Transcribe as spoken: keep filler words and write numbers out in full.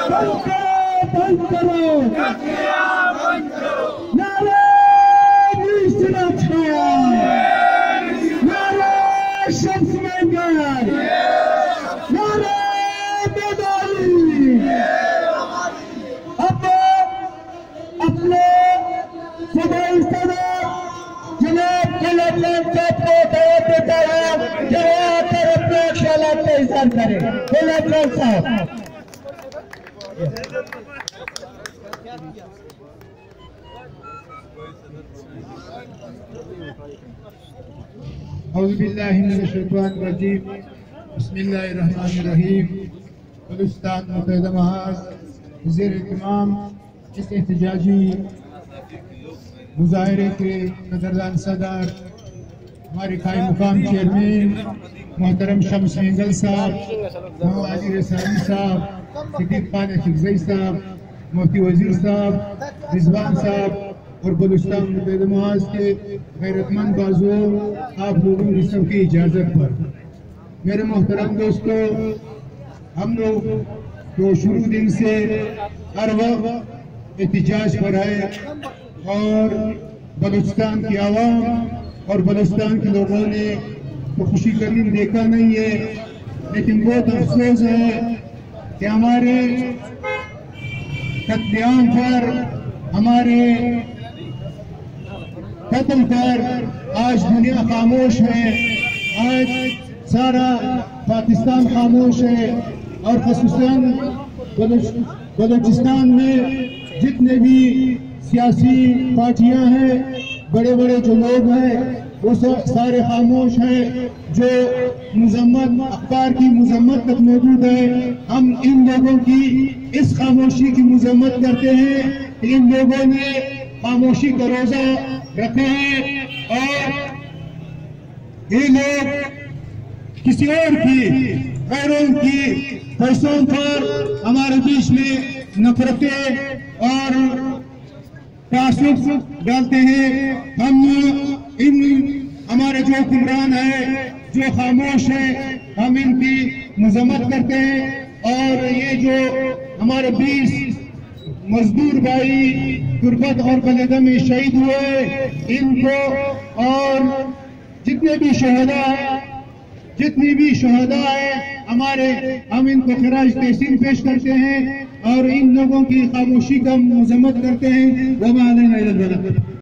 बंद करो, नारे निशाना छाया, नारे शम्स मंगर, नारे बेदारी। अब अपने सूबाई सदर जनाब गुल अफगान साहब को दावत देता है कि वो आकर अपने ख्यालात का इज़हार करें। गुल अफगान साहब। औज़ु बिल्लाहि मिनश शैतानिर रजीम, बिस्मिल्लाहिर रहमानिर रहीम। बलूचिस्तान मुत्तहिदा महाज ज़ेर इत्माम इस एहतजाजी मुजाहरे के कदरदान सदर हमारे कायम मुकाम चेयरमैन मोहतरम शम्स मंगल साहब, मौलाना रसानी साहब, सिद्दीक खान अखिलज़ई साहब, मुफ्ती वजीर साहब, रिजवान साहब और बलूचिस्तान मुत्तहिदा महाज के गैरतमंद बाजुओं, आप लोगों की सबकी इजाज़त पर मेरे मोहतरम दोस्तों, हम लोग तो शुरू दिन से हर वक्त एहतजाज पर है और बलूचिस्तान की आवाम और बलूचिस्तान के लोगों ने तो खुशी करीम देखा नहीं है, लेकिन बहुत अफसोस है कि हमारे कत्लेआम पर, हमारे कत्ल पर आज दुनिया खामोश है, आज सारा पाकिस्तान खामोश है और ख़ुसूसन बलूचिस्तान में जितने भी सियासी पार्टियां हैं, बड़े बड़े जो लोग हैं, वो सारे खामोश हैं। जो मुजम्मत अखबार की मुजम्मत तक मौजूद है, हम इन लोगों की इस खामोशी की मुजम्मत करते हैं। इन लोगों ने खामोशी का रोजा रखे हैं और ये लोग किसी और की गैरों की पैसों पर हमारे बीच में नफरतें और तासुब डालते हैं। हम इन हमारे जो हुक्मरान है, जो खामोश है, हम इनकी मजम्मत करते हैं और ये जो हमारे बीस मजदूर भाई तुर्बत और बलेदा में शहीद हुए, इनको और जितने भी शहदा जितनी भी शहदा है हमारे, हम इनको खराज तहसीन पेश करते हैं और इन लोगों की खामोशी का मजम्मत करते हैं।